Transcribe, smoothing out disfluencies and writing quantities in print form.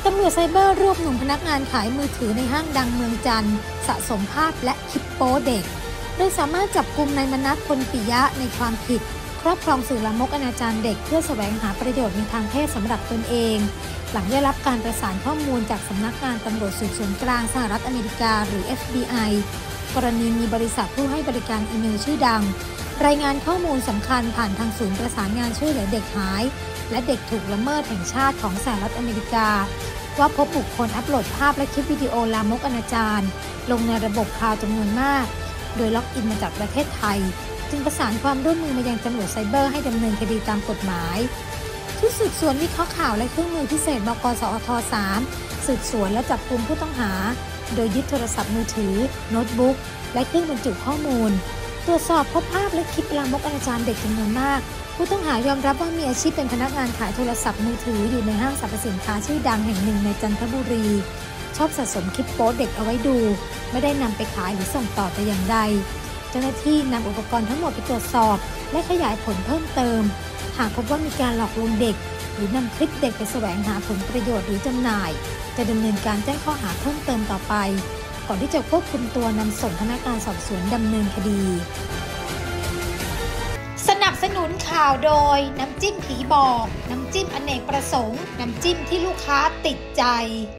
ตำรวจไซเบอร์รวบหนุ่มพนักงานขายมือถือในห้างดังเมืองจันทร์สะสมภาพและคลิปโป๊เด็กโดยสามารถจับกุมนายมนัส พลปิยะในความผิดครอบครองสื่อลามกอนาจารเด็กเพื่อแสวงหาประโยชน์ในทางเพศสำหรับตนเองหลังได้รับการประสานข้อมูลจากสำนักงานตำรวจสืบสวนกลางสหรัฐอเมริกาหรือ FBI กรณีมีบริษัทผู้ให้บริการอีเมลชื่อดังรายงานข้อมูลสำคัญผ่านทางศูนย์ประสานงานช่วยเหลือเด็กหายและเด็กถูกละเมิดแห่งชาติของสหรัฐอเมริกาว่าพบบุคคลอัปโหลดภาพและคลิปวิดีโอลามกอนาจารลงในระบบคลาวด์จำนวนมากโดยล็อกอินมาจากประเทศไทยจึงประสานความร่วมมือมายังตำรวจไซเบอร์ให้ดำเนินคดีตามกฎหมายชุดสืบสวนวิเคราะห์ข่าวและเครื่องมือพิเศษบก.สอท.3 สืบสวนและจับกุมผู้ต้องหาโดยยึดโทรศัพท์มือถือโน้ตบุ๊กและเครื่องบรรจุข้อมูลตรวจสอบพบภาพและคลิปลามกอนาจารเด็กจำนวนมากผู้ต้องหายอมรับว่ามีอาชีพเป็นพนักงานขายโทรศัพท์มือถืออยู่ในห้างสรรพสินค้าชื่อดังแห่งหนึ่งในจันทบุรีชอบสะสมคลิปโป๊เด็กเอาไว้ดูไม่ได้นำไปขายหรือส่งต่อแต่อย่างใดเจ้าหน้าที่นำอุปกรณ์ทั้งหมดไปตรวจสอบและขยายผลเพิ่มเติมหากพบว่ามีการหลอกลวงเด็กหรือนำคลิปเด็กไปแสวงหาผลประโยชน์หรือจำหน่ายจะดำเนินการแจ้งข้อหาเพิ่มเติมต่อไปก่อนที่จะควบคุมตัวนำส่งพนักงานสอบสวนดำเนินคดีสนับสนุนข่าวโดยน้ำจิ้มผีบอกน้ำจิ้มอเนกประสงค์น้ำจิ้มที่ลูกค้าติดใจ